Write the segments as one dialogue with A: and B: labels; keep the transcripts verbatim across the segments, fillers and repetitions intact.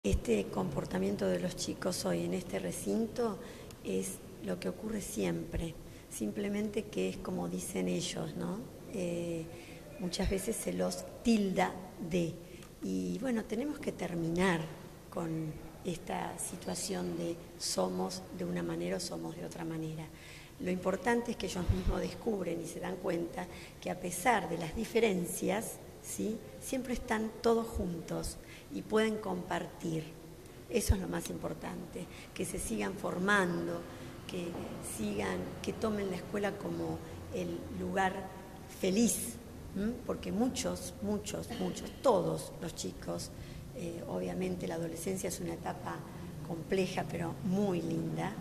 A: Este comportamiento de los chicos hoy en este recinto es lo que ocurre siempre, simplemente que es como dicen ellos, ¿no? Eh, muchas veces se los tilda de, y bueno, tenemos que terminar con esta situación de somos de una manera o somos de otra manera. Lo importante es que ellos mismos descubren y se dan cuenta que a pesar de las diferencias, ¿sí?, siempre están todos juntos y pueden compartir. Eso es lo más importante, que se sigan formando, que sigan, que tomen la escuela como el lugar feliz, ¿m? Porque muchos, muchos, muchos, todos los chicos, eh, obviamente la adolescencia es una etapa compleja pero muy linda,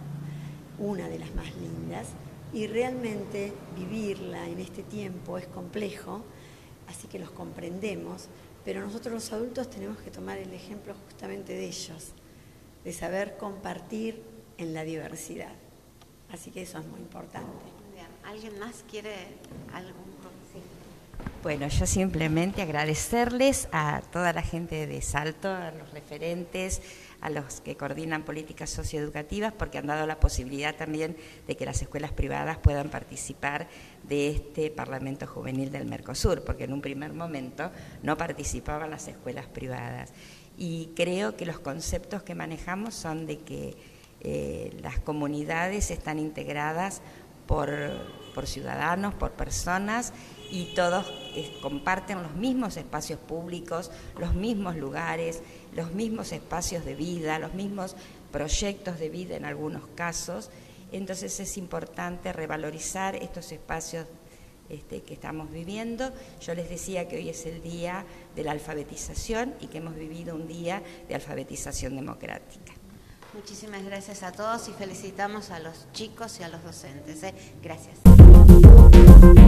A: una de las más lindas, y realmente vivirla en este tiempo es complejo, así que los comprendemos, pero nosotros los adultos tenemos que tomar el ejemplo justamente de ellos, de saber compartir en la diversidad. Así que eso es muy importante.
B: Bien. ¿Alguien más quiere algún consejo?
C: Bueno, yo simplemente agradecerles a toda la gente de Salto, a los referentes, a los que coordinan políticas socioeducativas, porque han dado la posibilidad también de que las escuelas privadas puedan participar de este Parlamento Juvenil del Mercosur, porque en un primer momento no participaban las escuelas privadas. Y creo que los conceptos que manejamos son de que eh, las comunidades están integradas por, por ciudadanos, por personas, y todos eh, comparten los mismos espacios públicos, los mismos lugares, los mismos espacios de vida, los mismos proyectos de vida en algunos casos. Entonces es importante revalorizar estos espacios este, que estamos viviendo. Yo les decía que hoy es el día de la alfabetización y que hemos vivido un día de alfabetización democrática.
B: Muchísimas gracias a todos y felicitamos a los chicos y a los docentes, ¿eh? Gracias.